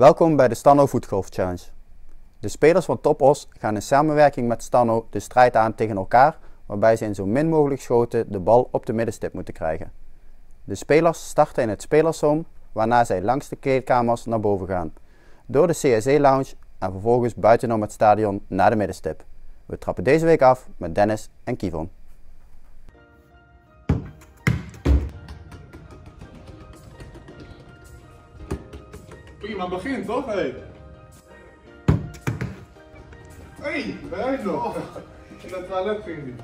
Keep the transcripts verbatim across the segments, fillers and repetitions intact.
Welkom bij de Stanno Voetgolf Challenge. De spelers van Top Os gaan in samenwerking met Stanno de strijd aan tegen elkaar, waarbij ze in zo min mogelijk schoten de bal op de middenstip moeten krijgen. De spelers starten in het spelershome, waarna zij langs de kleedkamers naar boven gaan, door de C S E Lounge en vervolgens buitenom het stadion naar de middenstip. We trappen deze week af met Dennis en Kivon. Prima begin toch? Hé, hey. Hey, daar hij nog. In het toilet ging hij.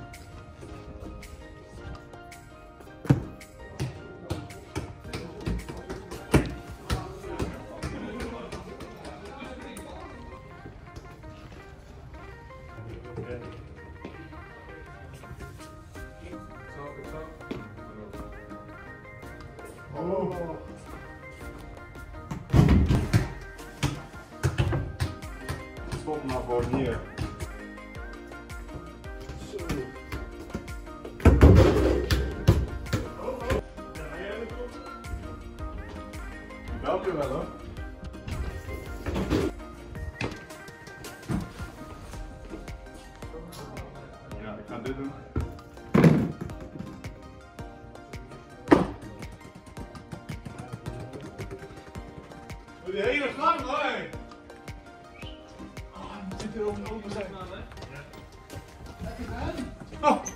Oh. Stop maar gewoon hier. Zo. Ik help je wel hoor. Ja, ik ga dit doen. Die hele gang hoor! Het zit er open open zijn aan, hè? Ja. Lekker aan! Oh.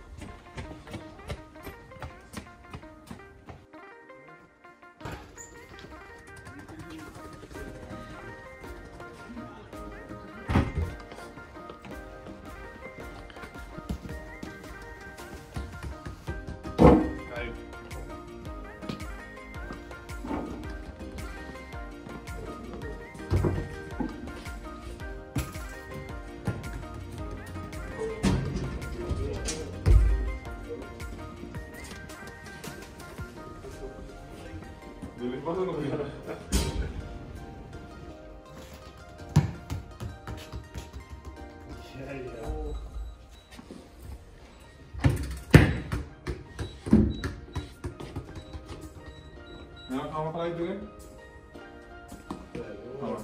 Kijk. Ik was er nog niet. Ja, ja. Ja, gaan we gelijk erin? Gaan we.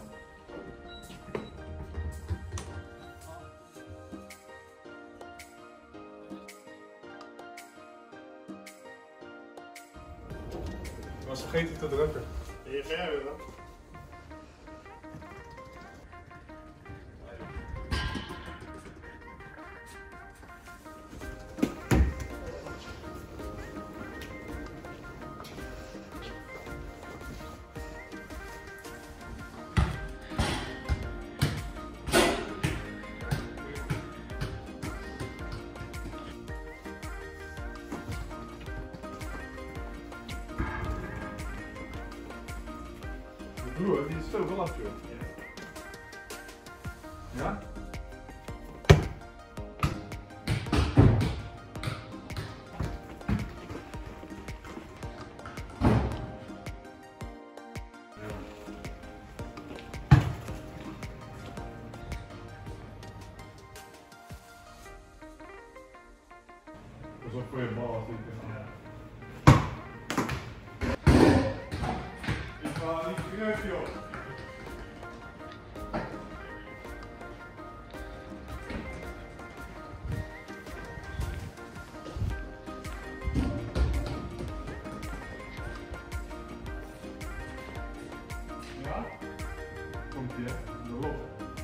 Ik was vergeten te drukken. Hier ga jij weer dan. Broer, die is zo glad, joh. Ja? Dat is ook voor je bal als ik ja. Ik ga niet terug, joh. Ja? Komt ie, hè? De lot.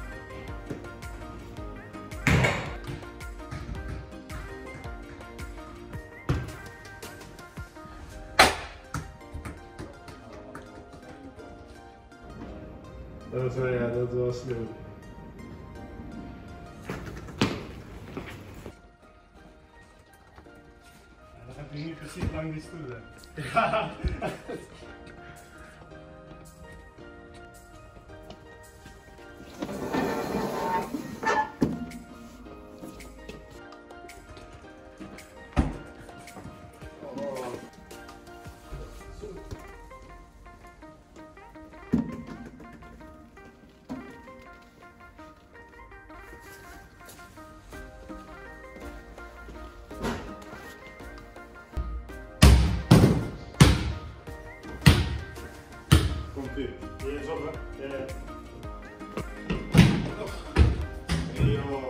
Dat was wel, ja, dat was sneeuw. Ja, dan gaat hij niet precies lang die stoelen. Ja. natuurlijk. Ja, is op, hè? Ja, ja. Hey, joh.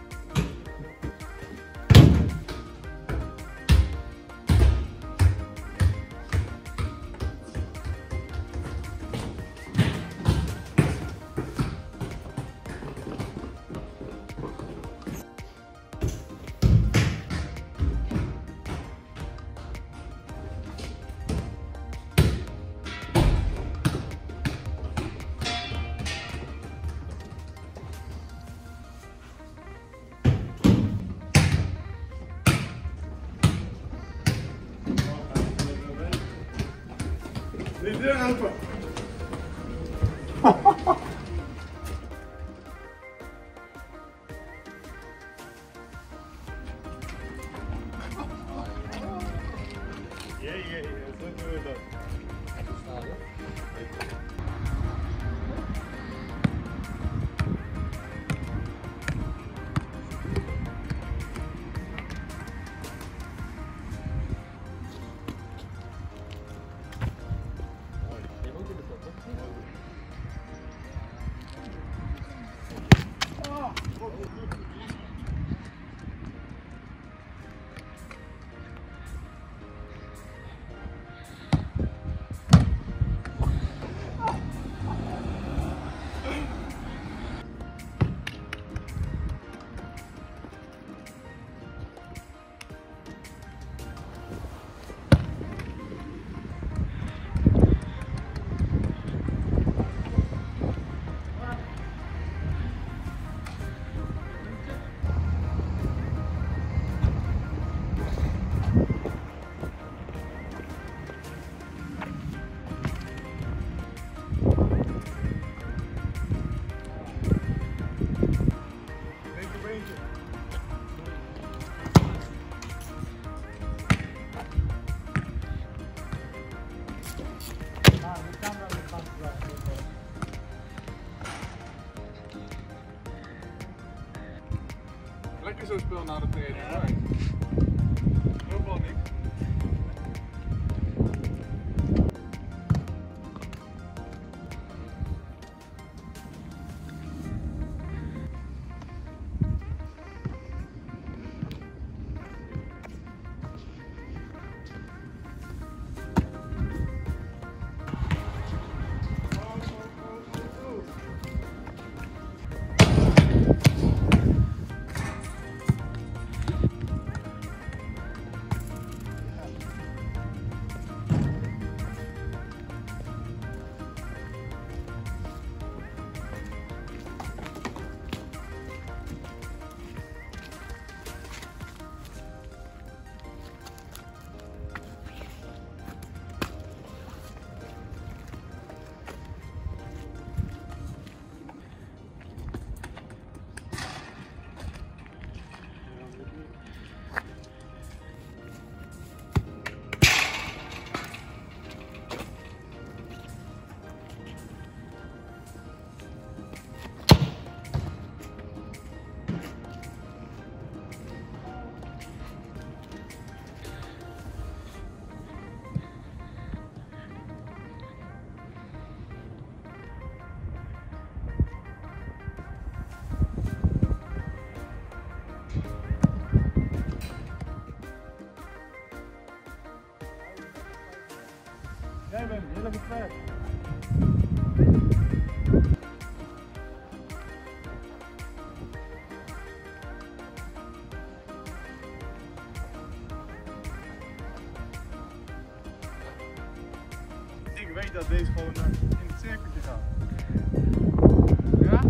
De deur open. Ja, ja, ja, zo doen we dat. Lekker zo'n spel na de training, hoor. Helemaal niks. Jij bent heel erg ver. Ik weet dat deze gewoon in het cirkeltje gaat. Ja?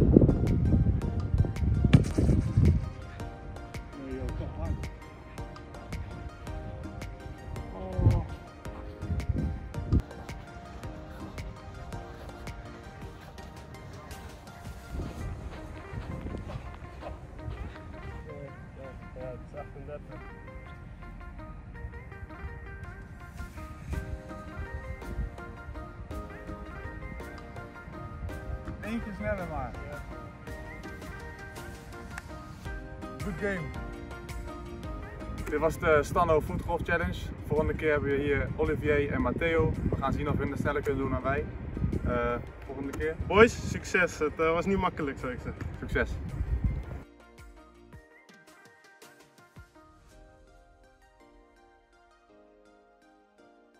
Nee joh, kom aan. Oh. Ja, het is achtendertig. Eentje sneller maar. Ja. Good game. Dit was de Stano Voetgolf Challenge volgende keer hebben we hier Olivier en Matteo. We gaan zien of we het sneller kunnen doen dan wij. Uh, volgende keer. Boys, succes. Het uh, was niet makkelijk, zou ik zeggen. Succes.